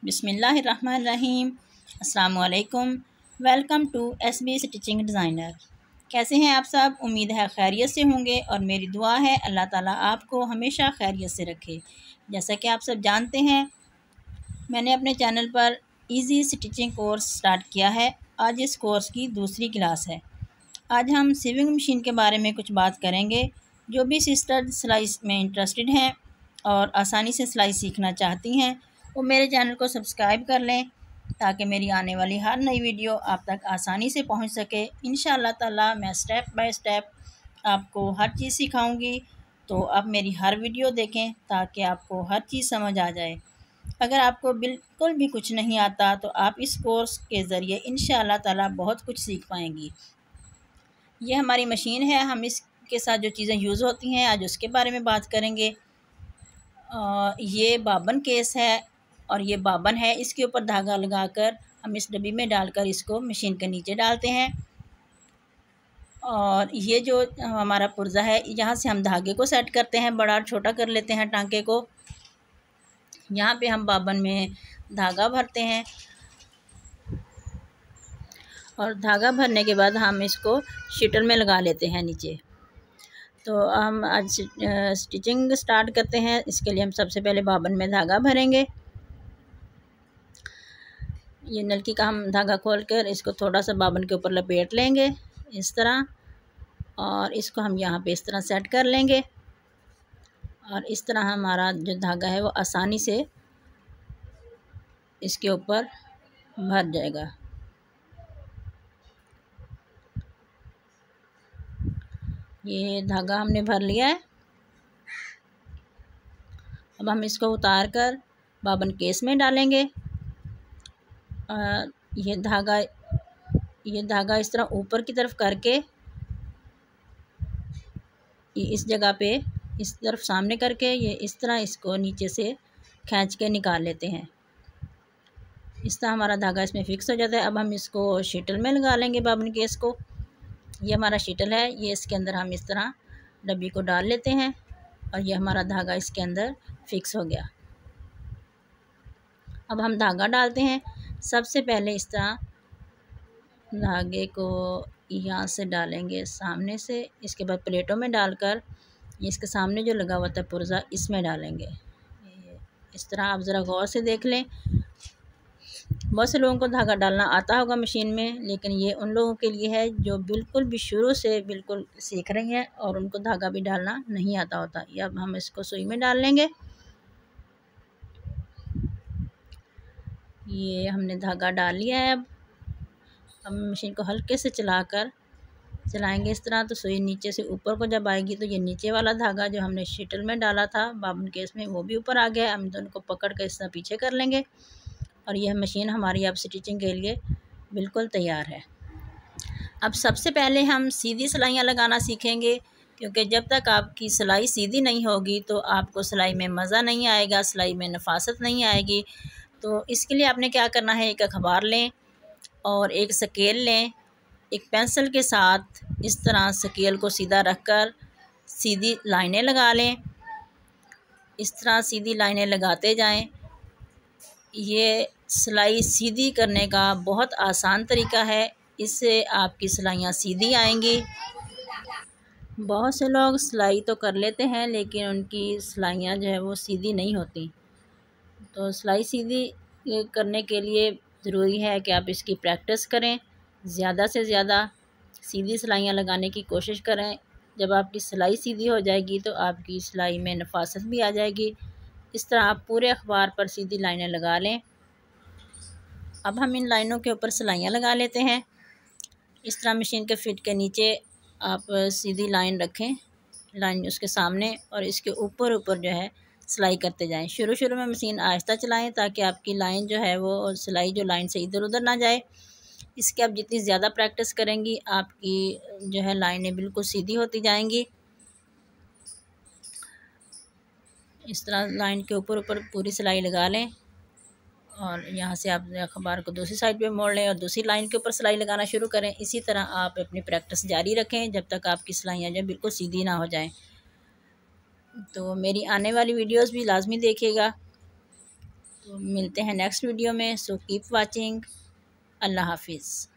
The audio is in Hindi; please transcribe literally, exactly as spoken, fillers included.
बिस्मिल्लाहिर्रहमानिर्रहीम। अस्सलाम वालेकुम। Welcome to S B stitching designer. कैसे हैं आप सब? उम्मीद है खैरियत से होंगे और मेरी दुआ है अल्लाह ताला आपको हमेशा खैरियत से रखे। जैसा कि आप सब जानते हैं, मैंने अपने चैनल पर इजी स्टिचिंग कोर्स स्टार्ट किया है। आज इस कोर्स की दूसरी क्लास है। आज हम सीविंग मशीन के बारे में कुछ बात करेंगे। जो भी सिस्टर सिलाई में इंटरेस्टेड हैं और आसानी से सिलाई सीखना चाहती हैं, वो मेरे चैनल को सब्सक्राइब कर लें ताकि मेरी आने वाली हर नई वीडियो आप तक आसानी से पहुंच सके। इंशाअल्लाह ताला मैं स्टेप बाय स्टेप आपको हर चीज़ सिखाऊंगी, तो आप मेरी हर वीडियो देखें ताकि आपको हर चीज़ समझ आ जाए। अगर आपको बिल्कुल भी कुछ नहीं आता तो आप इस कोर्स के ज़रिए इंशाअल्लाह ताला बहुत कुछ सीख पाएंगी। ये हमारी मशीन है, हम इसके साथ जो चीज़ें यूज़ होती हैं आज उसके बारे में बात करेंगे। आ, ये बाबन केस है और ये बाबन है, इसके ऊपर धागा लगाकर हम इस डब्बी में डालकर इसको मशीन के नीचे डालते हैं। और ये जो हमारा पुर्जा है, यहाँ से हम धागे को सेट करते हैं, बड़ा और छोटा कर लेते हैं टांके को। यहाँ पे हम बाबन में धागा भरते हैं और धागा भरने के बाद हम इसको शीटल में लगा लेते हैं नीचे। तो हम आज स्टिचिंग स्टार्ट करते हैं। इसके लिए हम सबसे पहले बाबन में धागा भरेंगे। ये नलकी का हम धागा खोलकर इसको थोड़ा सा बाबन के ऊपर लपेट लेंगे इस तरह, और इसको हम यहाँ पे इस तरह सेट कर लेंगे और इस तरह हमारा जो धागा है वो आसानी से इसके ऊपर भर जाएगा। ये धागा हमने भर लिया है। अब हम इसको उतार कर बाबन केस में डालेंगे। और ये धागा ये धागा इस तरह ऊपर की तरफ करके ये इस जगह पे इस तरफ सामने करके ये इस तरह इसको नीचे से खींच के निकाल लेते हैं। इस तरह हमारा धागा इसमें फिक्स हो जाता है। अब हम इसको शीटल में लगा लेंगे बाबन केस को। ये हमारा शीटल है, ये इसके अंदर हम इस तरह डब्बी को डाल लेते हैं और ये हमारा धागा इसके अंदर फिक्स हो गया। अब हम धागा डालते हैं। सबसे पहले इस तरह धागे को यहाँ से डालेंगे सामने से, इसके बाद प्लेटों में डालकर इसके सामने जो लगा हुआ था पुर्जा इसमें डालेंगे। इस तरह आप ज़रा गौर से देख लें। बहुत से लोगों को धागा डालना आता होगा मशीन में, लेकिन ये उन लोगों के लिए है जो बिल्कुल भी शुरू से बिल्कुल सीख रही हैं और उनको धागा भी डालना नहीं आता होता। ये अब हम इसको सुई में डाल लेंगे। ये हमने धागा डाल लिया है। अब हम मशीन को हल्के से चलाकर चलाएंगे इस तरह, तो सुई नीचे से ऊपर को जब आएगी तो ये नीचे वाला धागा जो हमने शीटल में डाला था बाबन केस में वो भी ऊपर आ गया। हम दोनों को पकड़ कर इस तरह पीछे कर लेंगे और यह मशीन हमारी अब स्टिचिंग के लिए बिल्कुल तैयार है। अब सबसे पहले हम सीधी सिलाइयाँ लगाना सीखेंगे, क्योंकि जब तक आपकी सिलाई सीधी नहीं होगी तो आपको सिलाई में मज़ा नहीं आएगा, सिलाई में नफासत नहीं आएगी। तो इसके लिए आपने क्या करना है, एक अखबार लें और एक स्केल लें। एक पेंसिल के साथ इस तरह स्केल को सीधा रखकर सीधी लाइनें लगा लें। इस तरह सीधी लाइनें लगाते जाएं। ये सिलाई सीधी करने का बहुत आसान तरीका है, इससे आपकी सिलाइयाँ सीधी आएंगी। बहुत से लोग सिलाई तो कर लेते हैं लेकिन उनकी सिलाइयाँ जो है वो सीधी नहीं होती। तो सिलाई सीधी करने के लिए ज़रूरी है कि आप इसकी प्रैक्टिस करें, ज़्यादा से ज़्यादा सीधी सिलाइयाँ लगाने की कोशिश करें। जब आपकी सिलाई सीधी हो जाएगी तो आपकी सिलाई में नफासत भी आ जाएगी। इस तरह आप पूरे अखबार पर सीधी लाइनें लगा लें। अब हम इन लाइनों के ऊपर सिलाइयाँ लगा लेते हैं। इस तरह मशीन के फिट के नीचे आप सीधी लाइन रखें, लाइन उसके सामने, और इसके ऊपर ऊपर जो है सिलाई करते जाएं। शुरू शुरू में मशीन आहिस्ता चलाएं ताकि आपकी लाइन जो है वो सिलाई जो लाइन से इधर उधर ना जाए। इसके आप जितनी ज़्यादा प्रैक्टिस करेंगी आपकी जो है लाइनें बिल्कुल सीधी होती जाएंगी। इस तरह लाइन के ऊपर ऊपर पूरी सिलाई लगा लें और यहाँ से आप अखबार को दूसरी साइड पे मोड़ लें और दूसरी लाइन के ऊपर सिलाई लगाना शुरू करें। इसी तरह आप अपनी प्रैक्टिस जारी रखें जब तक आपकी सिलाइयाँ जो बिल्कुल सीधी ना हो जाएं। तो मेरी आने वाली वीडियोस भी लाजमी देखिएगा। तो मिलते हैं नेक्स्ट वीडियो में। So keep watching. अल्लाह हाफिज़।